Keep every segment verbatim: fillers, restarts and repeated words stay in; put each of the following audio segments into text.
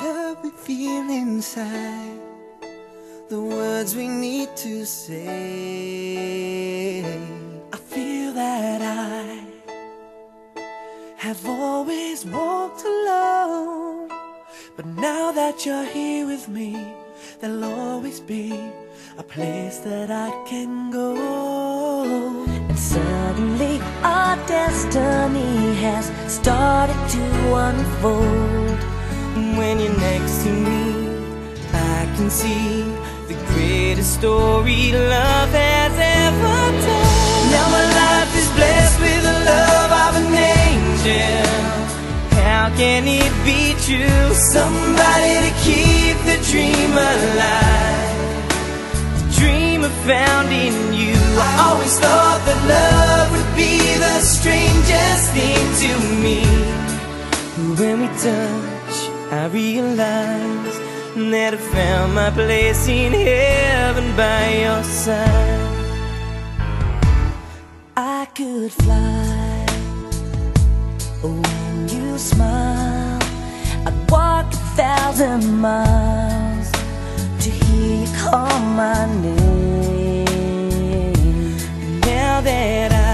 help but feel inside the words we need to say. I feel that I have always walked alone, but now that you're here with me, there'll always be a place that I can go. And suddenly our destiny has started to unfold. When you're next to me, I can see the greatest story love has ever told. Now my life is blessed with the love of an angel. How can it be true? Somebody to keep the dream alive, the dream I found in you. I always thought that love would be the strangest thing to me. When we touch, I realize that I found my place in heaven by your side. I could fly when you smile. I'd walk a thousand miles to hear you call my name. Now that I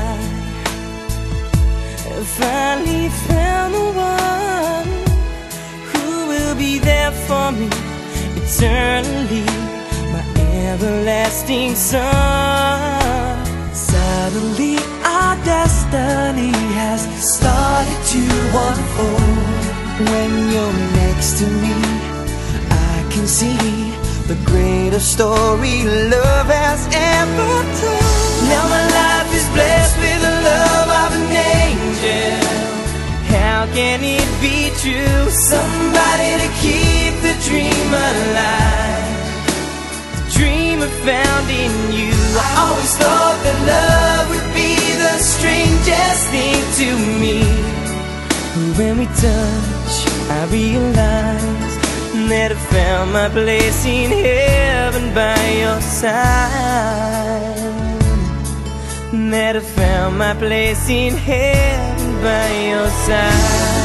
have finally found the one who will be there for me eternally, my everlasting son. Suddenly our destiny has started to unfold. When you're next to me, I can see the greatest story love has ever told. Now my life is blessed with the love of an angel. How can it be true? Somebody to keep the dream alive, the dream I found in you. I always thought that love would be the strangest thing to me. When we touch, I realize that I found my place in heaven by your side. That I found my place in heaven by your side.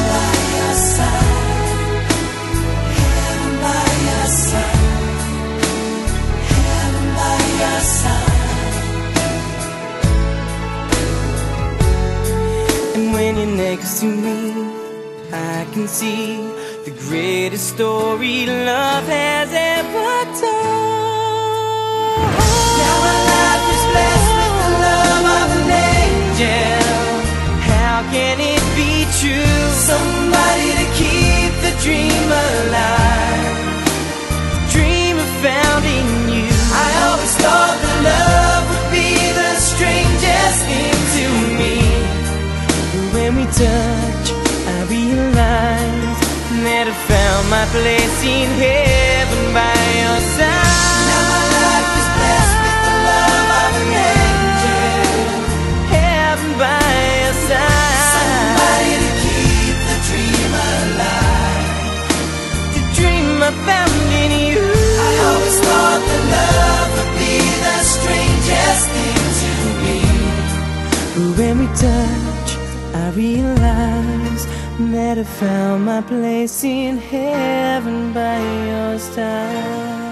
Heaven by your side. Heaven by your side. And when you're next to me, I can see the greatest story love has ever told. Now my life is blessed with the love of an angel. How can it be true? Somebody to keep the dream alive, the dream I found in you. I always thought that love would be the strangest thing to me. When we touch, I realize that I found my place in heaven by your side. Now my life is blessed with the love of an angel. Heaven by your side. Somebody to keep the dream alive, the dream I found in you. I always thought that love would be the strangest thing to me. When we touch, I realize that I found my place in heaven by your side.